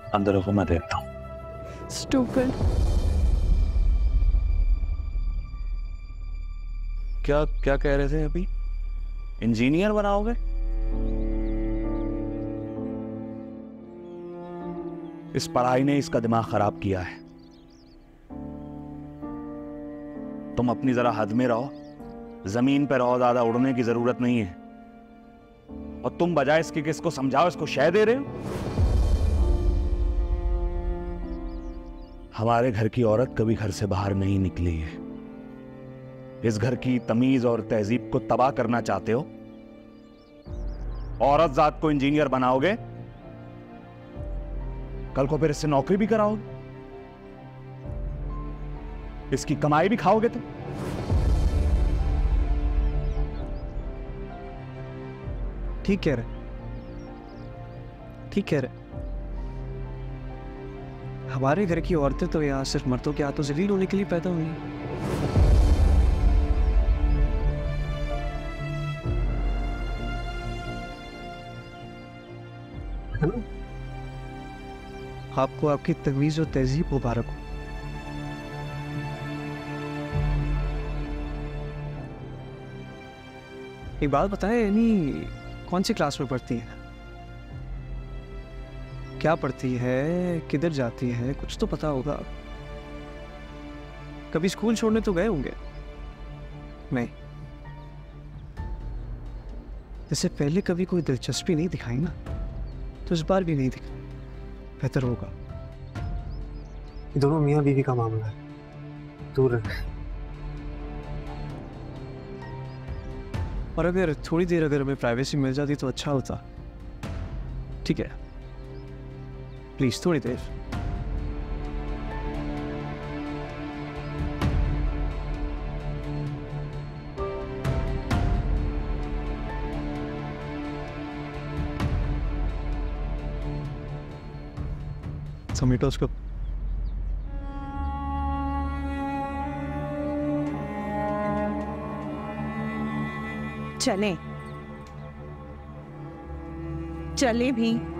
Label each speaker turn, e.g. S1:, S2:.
S1: अंदर रखो, मैं देखता हूँ।
S2: स्टूपिड।
S1: क्या क्या कह रहे थे अभी? इंजीनियर बनाओगे? इस पढ़ाई ने इसका दिमाग खराब किया है। तुम अपनी जरा हद में रहो, जमीन पर रहो, ज्यादा उड़ने की जरूरत नहीं है। और तुम बजाय इसके कि इसको समझाओ, इसको शय दे रहे हो। हमारे घर की औरत कभी घर से बाहर नहीं निकली है। इस घर की तमीज और तहजीब को तबाह करना चाहते हो। औरत जात को इंजीनियर बनाओगे, कल को फिर इससे नौकरी भी कराओगे, इसकी कमाई भी खाओगे तुम।
S3: ठीक कह रहे, ठीक कह रहे। हमारे घर की औरतें तो यहाँ सिर्फ मर्दों के हाथों जलील होने के लिए पैदा हुई हैं। आपको आपकी तमीज और तहजीब मुबारक हो। एक बात बताएं, यानी कौन सी क्लास में पढ़ती है? क्या पढ़ती है, किधर जाती है, कुछ तो पता होगा। कभी स्कूल छोड़ने तो गए होंगे? नहीं। इससे पहले कभी कोई दिलचस्पी नहीं दिखाई ना, तो इस बार भी नहीं दिखाई, बेहतर होगा।
S4: दोनों मियाँ बीवी का मामला है, दूर रहे।
S3: और अगर थोड़ी देर अगर हमें प्राइवेसी मिल जाती तो अच्छा होता। ठीक है, प्लीज थोड़ी देर। समेटो उसको।
S2: चले चले भी